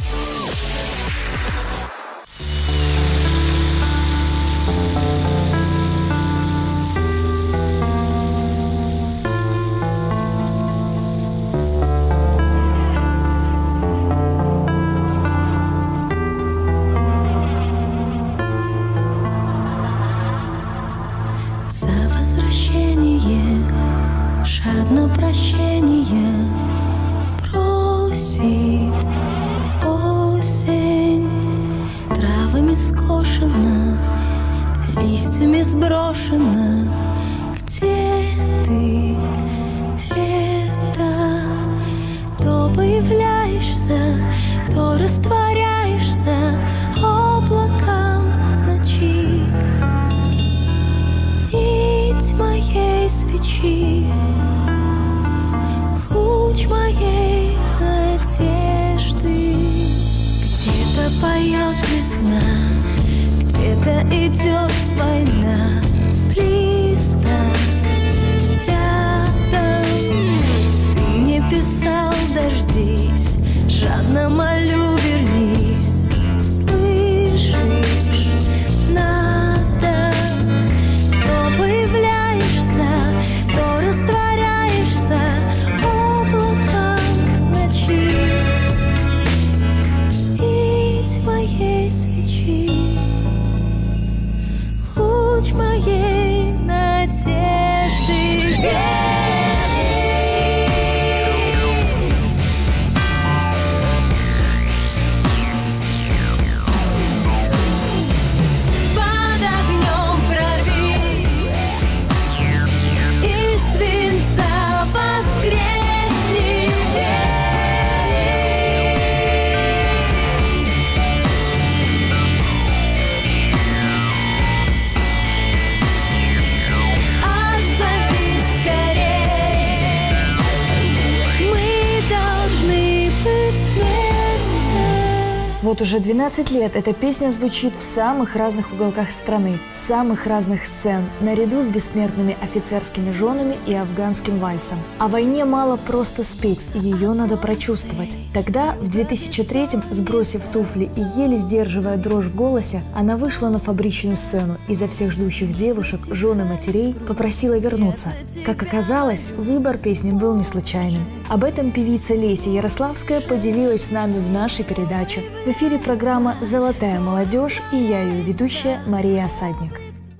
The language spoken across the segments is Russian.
Жадно прощение просит осень, травами скошена, листьями сброшена. Где ты, лето? То появляешься, то растворяешься облаком в ночи. Нить моей свечи, луч моей надежды. Где-то поет весна, где-то идет война. Близко, рядом. Ты мне писал, дождись, жадно молю, вернись. Слышишь, надо. То появляешься, то растворяешься облаком в ночи. Нить моей свечи, луч моей надежды. Вот уже 12 лет эта песня звучит в самых разных уголках страны, с самых разных сцен, наряду с бессмертными офицерскими женами и афганским вальсом. О войне мало просто спеть, ее надо прочувствовать. Тогда, в 2003-м, сбросив туфли и еле сдерживая дрожь в голосе, она вышла на фабричную сцену и за всех ждущих девушек, жен и матерей попросила вернуться. Как оказалось, выбор песни был не случайным. Об этом певица Леся Ярославская поделилась с нами в нашей передаче. В эфире программа «Золотая молодежь» и я, ее ведущая Мария Осадник.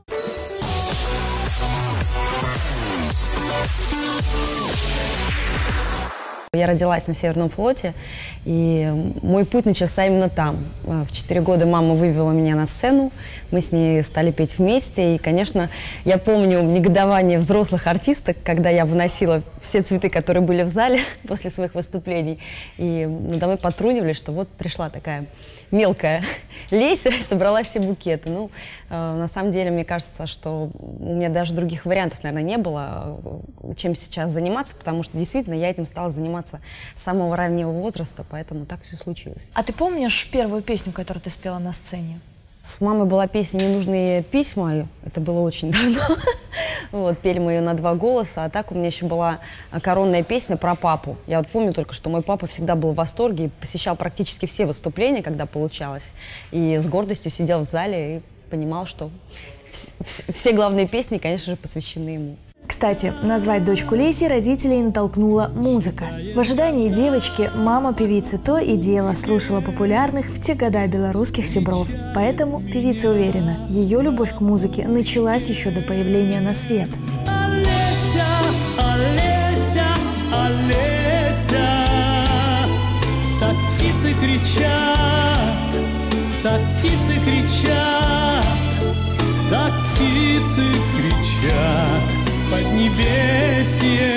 Я родилась на Северном флоте, и мой путь начался именно там. В 4 года мама вывела меня на сцену, мы с ней стали петь вместе, и, конечно, я помню негодование взрослых артисток, когда я выносила все цветы, которые были в зале после своих выступлений, и надо мной потрунивали, что вот пришла такая мелкая Леся и собрала все букеты. Ну, на самом деле, мне кажется, что у меня даже других вариантов, наверное, не было, чем сейчас заниматься, потому что действительно я этим стала заниматься с самого раннего возраста, поэтому так все случилось. А ты помнишь первую песню, которую ты спела на сцене? С мамой была песня «Ненужные письма», это было очень давно. Вот, пели мы ее на 2 голоса, а так у меня еще была коронная песня про папу. Я вот помню только, что мой папа всегда был в восторге и посещал практически все выступления, когда получалось, и с гордостью сидел в зале и понимал, что все главные песни, конечно же, посвящены ему. Кстати, назвать дочку Леси родителей натолкнула музыка. В ожидании девочки мама певицы то и дело слушала популярных в те года белорусских сябров. Поэтому певица уверена, ее любовь к музыке началась еще до появления на свет. Олеся, Олеся, Олеся, так птицы кричат, так птицы кричат, так птицы кричат. Поднебесье,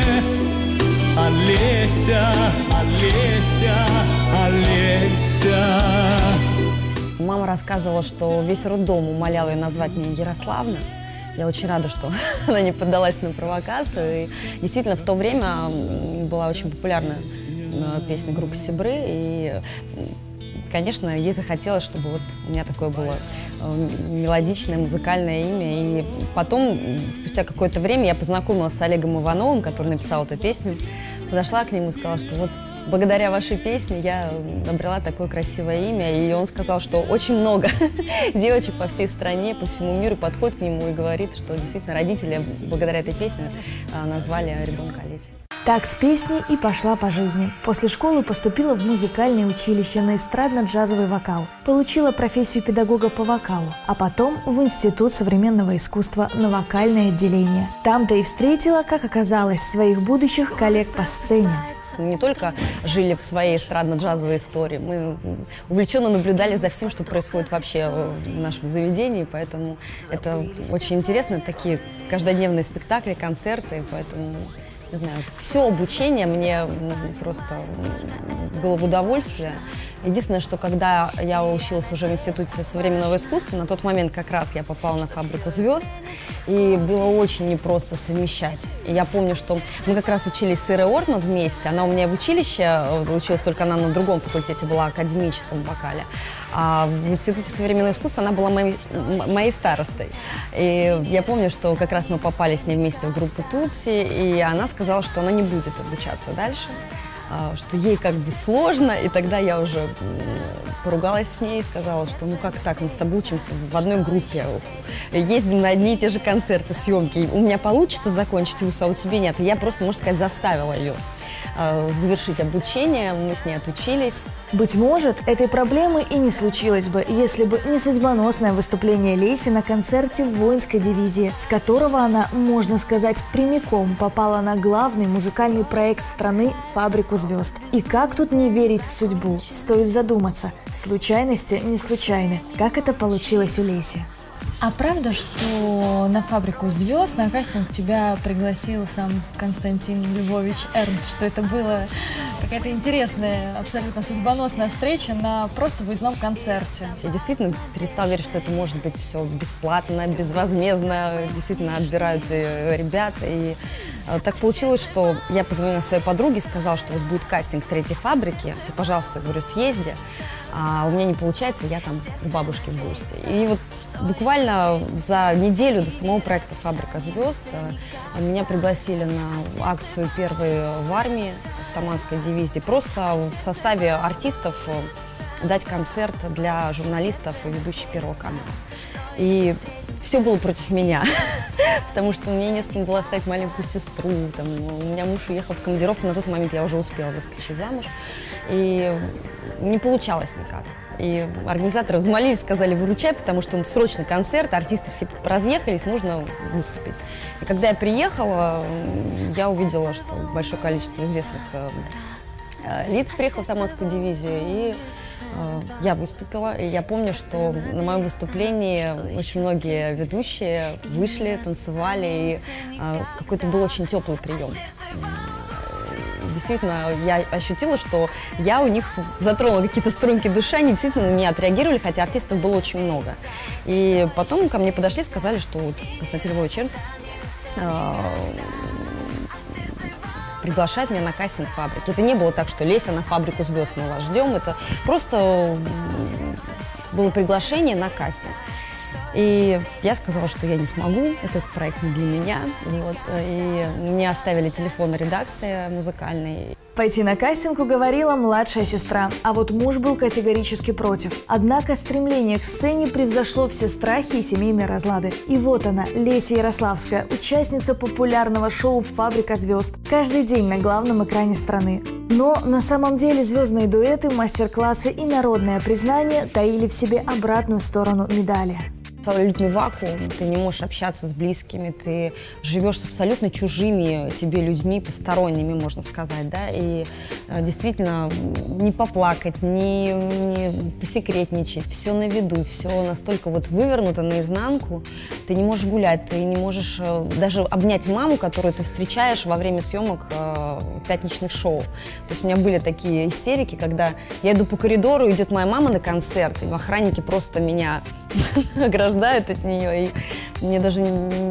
Олеся, Олеся, Олеся. Мама рассказывала, что весь роддом умолял ее назвать меня Ярославна. Я очень рада, что она не поддалась на провокацию. И действительно, в то время была очень популярна песня группы «Сябры». И, конечно, ей захотелось, чтобы вот у меня такое было мелодичное, музыкальное имя. И потом, спустя какое-то время, я познакомилась с Олегом Ивановым, который написал эту песню. Подошла к нему и сказала, что вот благодаря вашей песне я обрела такое красивое имя. И он сказал, что очень много девочек по всей стране, по всему миру подходит к нему и говорит, что действительно родители благодаря этой песне назвали ребенка Олесей. Так с песней и пошла по жизни. После школы поступила в музыкальное училище на эстрадно-джазовый вокал. Получила профессию педагога по вокалу, а потом в Институт современного искусства на вокальное отделение. Там-то и встретила, как оказалось, своих будущих коллег по сцене. Мы не только жили в своей эстрадно-джазовой истории, мы увлеченно наблюдали за всем, что происходит вообще в нашем заведении, поэтому это очень интересно, такие каждодневные спектакли, концерты, поэтому, не знаю, все обучение мне просто было в удовольствие. Единственное, что когда я училась уже в Институте современного искусства, на тот момент как раз я попала на «Фабрику звезд», и было очень непросто совмещать. И я помню, что мы как раз учились с Ирой Ортман вместе, она у меня в училище училась, только она на другом факультете была, академическом вокале. А в Институте современного искусства она была моей старостой. И я помню, что как раз мы попали с ней вместе в группу «Тутси», и она сказала, что она не будет обучаться дальше, что ей как бы сложно, и тогда я уже поругалась с ней и сказала, что ну как так, мы с тобой учимся в одной группе, ездим на одни и те же концерты, съемки, у меня получится закончить вуз, а у тебя нет. И я просто, можно сказать, заставила ее завершить обучение, мы с ней отучились. Быть может, этой проблемы и не случилось бы, если бы не судьбоносное выступление Леси на концерте в воинской дивизии, с которого она, можно сказать, прямиком попала на главный музыкальный проект страны «Фабрику звезд». И как тут не верить в судьбу? Стоит задуматься. Случайности не случайны. Как это получилось у Леси? А правда, что на «Фабрику звезд» на кастинг тебя пригласил сам Константин Львович Эрнст, что это была какая-то интересная, абсолютно судьбоносная встреча на просто выездном концерте? Я действительно перестала верить, что это может быть все бесплатно, безвозмездно, действительно отбирают ребят. И так получилось, что я позвонила своей подруге, сказала, что вот будет кастинг третьей «Фабрики», ты, пожалуйста, говорю, съезди. А у меня не получается, я там у бабушки в гости. И вот буквально за неделю до самого проекта «Фабрика звезд» меня пригласили на акцию первой в армии, в Таманской дивизии, просто в составе артистов дать концерт для журналистов и ведущей Первого канала. И все было против меня, потому что мне не с кем было оставить маленькую сестру. Там, у меня муж уехал в командировку, на тот момент я уже успела выскочить замуж. И не получалось никак. И организаторы взмолились, сказали, выручай, потому что срочный концерт, артисты все разъехались, нужно выступить. И когда я приехала, я увидела, что большое количество известных лиц приехало в Таманскую дивизию, и я выступила. И я помню, что на моем выступлении очень многие ведущие вышли, танцевали, и какой-то был очень теплый прием. Действительно, я ощутила, что я у них затронула какие-то струнки души, они действительно на меня отреагировали, хотя артистов было очень много. И потом ко мне подошли, сказали, что вот Константин Львович Эрнст приглашает меня на кастинг «Фабрики». Это не было так, что Леся на «Фабрику звезд», мы вас ждем. Это просто было приглашение на кастинг. И я сказала, что я не смогу, этот проект не для меня. Вот. И мне оставили телефон редакции музыкальной. Пойти на кастинг уговорила младшая сестра, а вот муж был категорически против. Однако стремление к сцене превзошло все страхи и семейные разлады. И вот она, Леся Ярославская, участница популярного шоу «Фабрика звезд». Каждый день на главном экране страны. Но на самом деле звездные дуэты, мастер-классы и народное признание таили в себе обратную сторону медали. Абсолютный вакуум, ты не можешь общаться с близкими, ты живешь с абсолютно чужими тебе людьми, посторонними, можно сказать, да, и действительно не поплакать, не посекретничать, все на виду, все настолько вот вывернуто наизнанку, ты не можешь гулять, ты не можешь даже обнять маму, которую ты встречаешь во время съемок пятничных шоу. То есть у меня были такие истерики, когда я иду по коридору, идет моя мама на концерт, и охранники просто меня ограждают от нее, и мне даже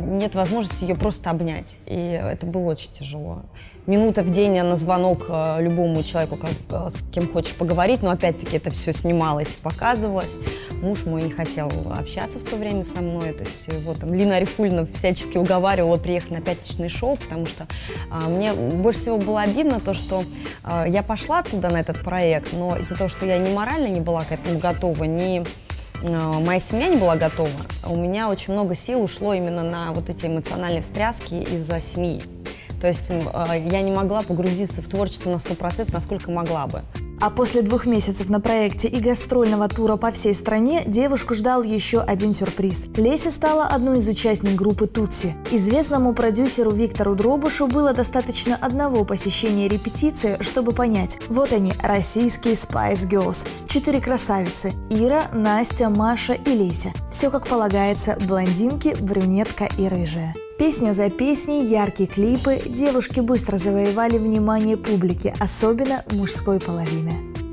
нет возможности ее просто обнять. И это было очень тяжело. Минута в день на звонок любому человеку, с кем хочешь поговорить, но опять-таки это все снималось, показывалось. Муж мой не хотел общаться в то время со мной, то есть его там Лина Арифульна всячески уговаривала приехать на пятничное шоу, потому что мне больше всего было обидно то, что я пошла туда, на этот проект, но из-за того, что я ни морально не была к этому готова, ни моя семья не была готова, у меня очень много сил ушло именно на вот эти эмоциональные встряски из-за семьи. То есть я не могла погрузиться в творчество на 100%, насколько могла бы. А после 2 месяцев на проекте и гастрольного тура по всей стране девушку ждал еще один сюрприз. Леся стала одной из участниц группы «Тутси». Известному продюсеру Виктору Дробушу было достаточно одного посещения репетиции, чтобы понять. Вот они, российские Spice Girls. 4 красавицы – Ира, Настя, Маша и Леся. Все как полагается – блондинки, брюнетка и рыжая. Песня за песней, яркие клипы, девушки быстро завоевали внимание публики, особенно мужской половины.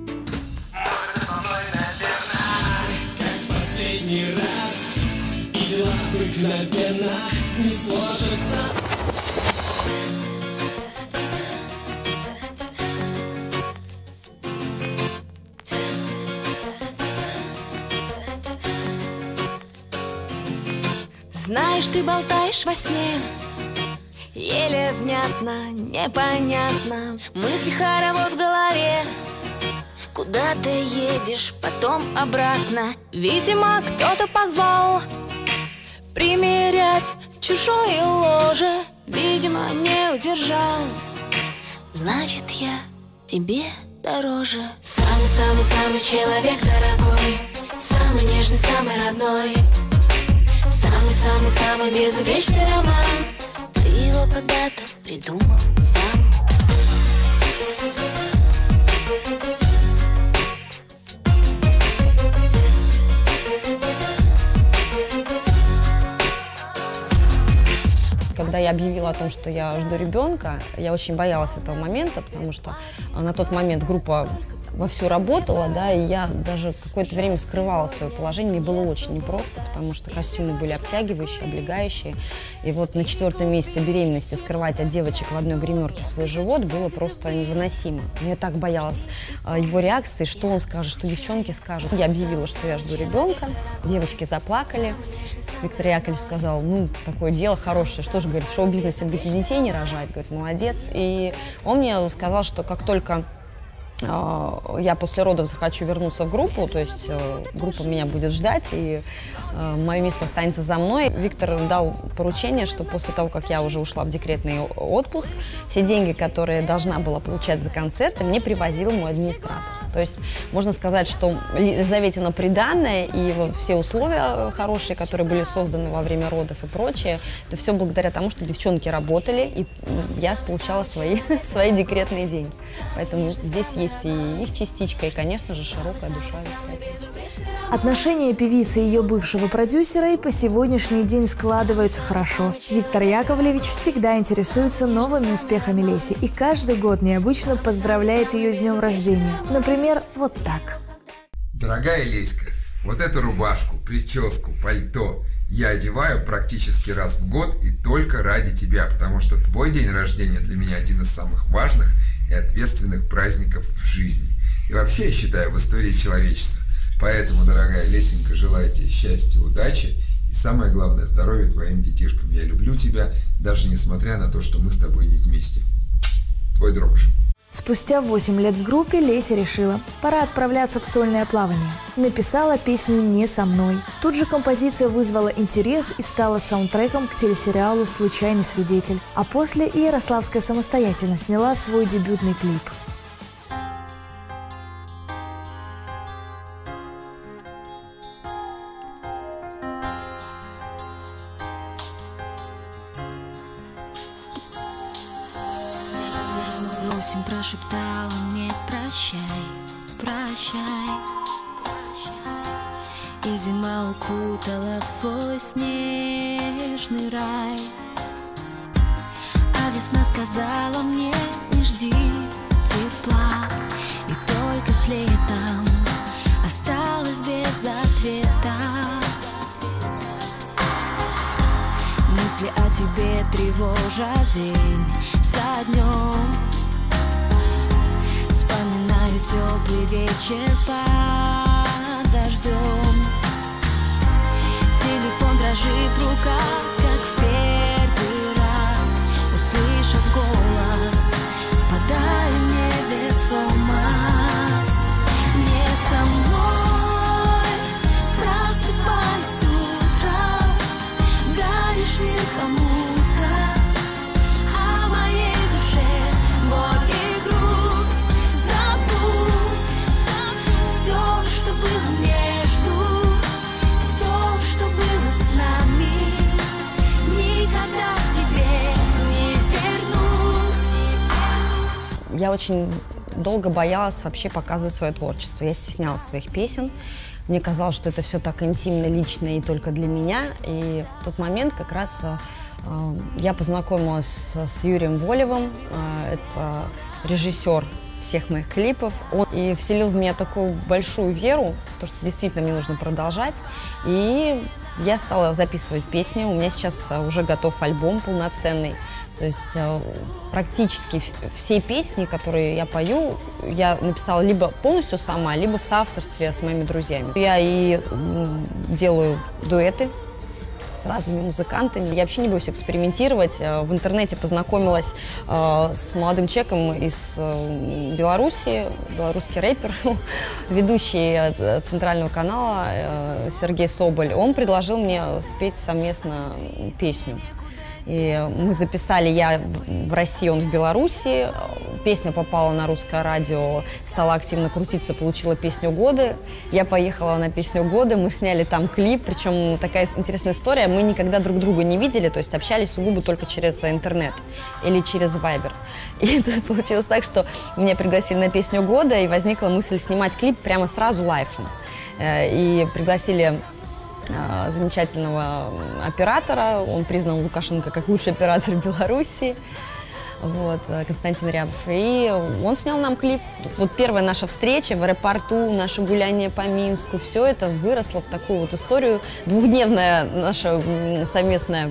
Знаешь, ты болтаешь во сне, еле внятно, непонятно. Мысли хоровод в голове. Куда ты едешь, потом обратно? Видимо, кто-то позвал примерять чужое ложе. Видимо, не удержал. Значит, я тебе дороже. Самый-самый-самый человек дорогой, самый нежный, самый родной, самый-самый-самый безупречный роман. Ты его когда-то придумал сам. Когда я объявила о том, что я жду ребенка, я очень боялась этого момента, потому что на тот момент группа вовсю работала, да, и я даже какое-то время скрывала свое положение. Мне было очень непросто, потому что костюмы были обтягивающие, облегающие. И вот на 4-м месяце беременности скрывать от девочек в одной гримерке свой живот было просто невыносимо. Но я так боялась его реакции, что он скажет, что девчонки скажут. Я объявила, что я жду ребенка, девочки заплакали. Виктор Яковлевич сказал: ну, такое дело хорошее, что же, говорит, в шоу-бизнесе быть и детей не рожать, говорит, молодец. И он мне сказал, что как только я после родов захочу вернуться в группу, то есть группа меня будет ждать, и мое место останется за мной. Виктор дал поручение, что после того, как я уже ушла в декретный отпуск, все деньги, которые должна была получать за концерты, мне привозил мой администратор. То есть можно сказать, что Елизаветина приданное и вот все условия хорошие, которые были созданы во время родов и прочее, это все благодаря тому, что девчонки работали, и я получала свои декретные деньги. Поэтому здесь есть и их частичка, и, конечно же, широкая душа. Отношения певицы и ее бывшего продюсера и по сегодняшний день складываются хорошо. Виктор Яковлевич всегда интересуется новыми успехами Леси и каждый год необычно поздравляет ее с днем рождения. Например, вот так. Дорогая Леська, вот эту рубашку, прическу, пальто я одеваю практически раз в год и только ради тебя, потому что твой день рождения для меня один из самых важных и ответственных праздников в жизни. И вообще, я считаю, в истории человечества. Поэтому, дорогая Лесенька, желаю тебе счастья, удачи и, самое главное, здоровья твоим детишкам. Я люблю тебя, даже несмотря на то, что мы с тобой не вместе. Твой Дробуш. Спустя 8 лет в группе Леся решила, пора отправляться в сольное плавание. Написала песню «Не со мной». Тут же композиция вызвала интерес и стала саундтреком к телесериалу «Случайный свидетель». А после и Ярославская самостоятельно сняла свой дебютный клип. Осень прошептала мне прощай, прощай. И зима укутала в свой снежный рай. А весна сказала мне: не жди тепла. И только с летом осталась без ответа. Мы Мысли о тебе тревожат день за днем. Вспоминаю теплый вечер под дождем. Телефон дрожит в руках, как в первый раз. Услышав голос, впадаю в невесомость. Не со мной просыпаюсь утром, даришь мир кому-то, а моей душе боль и грусть. Забудь все, что было между, все, что было с нами. Никогда к тебе не вернусь. Я очень долго боялась вообще показывать свое творчество. Я стеснялась своих песен. Мне казалось, что это все так интимно, лично и только для меня. И в тот момент как раз я познакомилась с Юрием Волевым. Это режиссер всех моих клипов. Он и вселил в меня такую большую веру в то, что действительно мне нужно продолжать. И я стала записывать песни. У меня сейчас уже готов альбом полноценный. То есть практически все песни, которые я пою, я написала либо полностью сама, либо в соавторстве с моими друзьями. Я и делаю дуэты с разными музыкантами. Я вообще не боюсь экспериментировать. В интернете познакомилась с молодым человеком из Беларуси, белорусский рэпер, ведущий центрального канала Сергей Соболь. Он предложил мне спеть совместно песню. И мы записали, я в России, он в Беларуси. Песня попала на русское радио, стала активно крутиться, получила песню года. Я поехала на песню года, мы сняли там клип. Причем такая интересная история, мы никогда друг друга не видели, то есть общались сугубо только через интернет или через Viber. И тут получилось так, что меня пригласили на песню года, и возникла мысль снимать клип прямо сразу лайфом. И пригласили замечательного оператора, он признал Лукашенко как лучший оператор Беларуси, вот, Константин Рябов, и он снял нам клип. Вот первая наша встреча в аэропорту, наше гуляние по Минску, все это выросло в такую вот историю, двухдневное наше совместное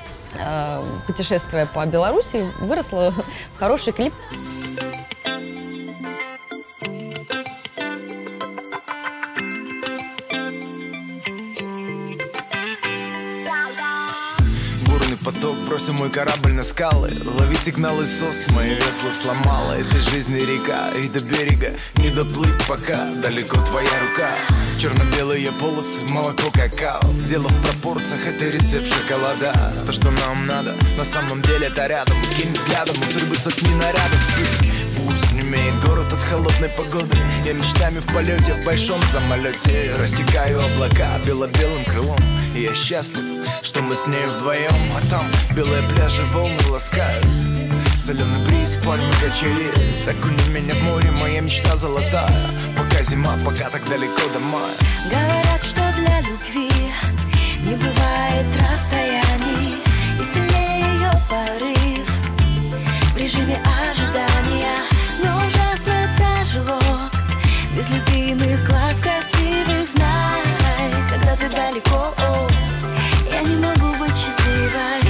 путешествие по Беларуси выросло в хороший клип. Поток, бросим мой корабль на скалы. Лови сигналы СОС, мои весла сломала. Это жизнь и река, и до берега не доплыть пока. Далеко твоя рука. Черно-белые полосы, молоко, какао. Дело в пропорциях, это рецепт шоколада. То, что нам надо, на самом деле это рядом. Кинь взглядом, и судьбы сотни нарядов. Пусть не имеет город от холодной погоды. Я мечтами в полете, в большом самолете рассекаю облака бело-белым крылом. И я счастлив, что мы с ней вдвоем. А там белые пляжи, волны ласкают. Соленый бриз, пальмы, качели. Окуни меня в море, моя мечта золотая. Пока зима, пока так далеко до мая. Говорят, что для любви не бывает расстояний, и сильнее ее порыв в режиме ожидания. Но ужасно тяжело без любимых глаз красивых. Знай, когда ты далеко, я не могу быть счастливой.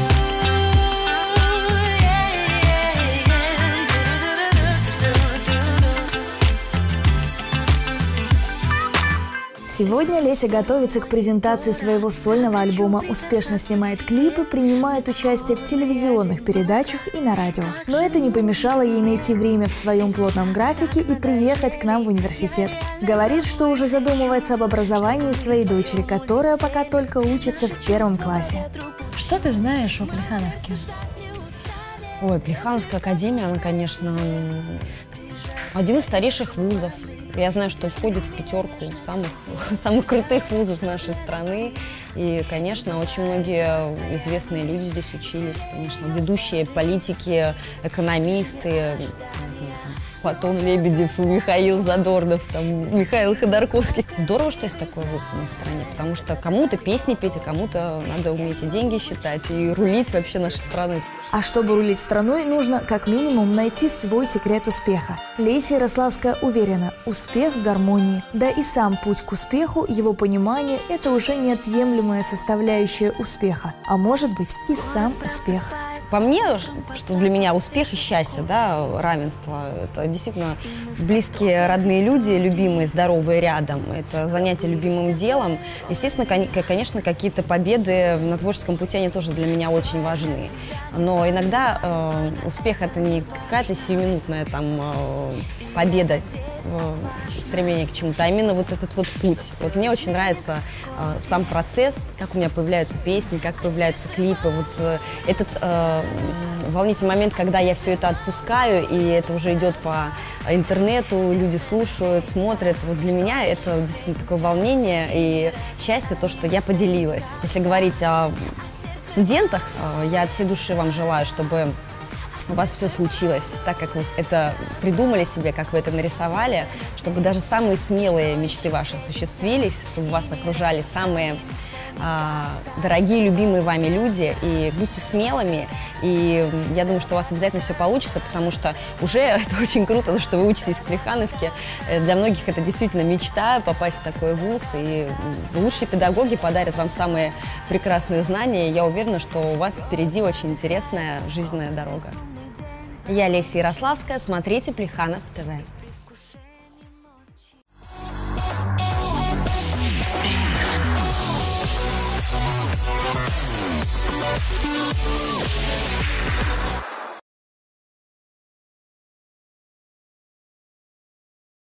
Сегодня Леся готовится к презентации своего сольного альбома, успешно снимает клипы, принимает участие в телевизионных передачах и на радио. Но это не помешало ей найти время в своем плотном графике и приехать к нам в университет. Говорит, что уже задумывается об образовании своей дочери, которая пока только учится в 1 классе. Что ты знаешь о Плехановке? Ой, Плехановская академия, она, конечно, один из старейших вузов. Я знаю, что входит в 5 самых крутых вузов нашей страны. И, конечно, очень многие известные люди здесь учились. Конечно, ведущие политики, экономисты, не знаю, там, Платон Лебедев, Михаил Задорнов, там, Михаил Ходорковский. Здорово, что есть такой вуз в нашей стране, потому что кому-то песни петь, а кому-то надо уметь и деньги считать, и рулить вообще нашей страной. А чтобы рулить страной, нужно как минимум найти свой секрет успеха. Леся Ярославская уверена, успех в гармонии. Да и сам путь к успеху, его понимание – это уже неотъемлемая составляющая успеха. А может быть и сам успех. По мне, что для меня успех и счастье, да, равенство, это действительно близкие, родные люди, любимые, здоровые рядом, это занятие любимым делом. Естественно, конечно, какие-то победы на творческом пути, они тоже для меня очень важны. Но иногда успех – это не какая-то сиюминутная там победа, стремление к чему-то, а именно вот этот вот путь. Вот мне очень нравится сам процесс, как у меня появляются песни, как появляются клипы. Вот этот волнительный момент, когда я все это отпускаю, и это уже идет по интернету, люди слушают, смотрят. Вот для меня это действительно такое волнение и счастье, то, что я поделилась. Если говорить о студентах, я от всей души вам желаю, чтобы у вас все случилось так, как вы это придумали себе, как вы это нарисовали, чтобы даже самые смелые мечты ваши осуществились, чтобы вас окружали самые дорогие, любимые вами люди, и будьте смелыми, и я думаю, что у вас обязательно все получится, потому что уже это очень круто, что вы учитесь в Плехановке. Для многих это действительно мечта попасть в такой вуз, и лучшие педагоги подарят вам самые прекрасные знания, и я уверена, что у вас впереди очень интересная жизненная дорога. Я Леся Ярославская, смотрите Плеханов ТВ. We'll be right back.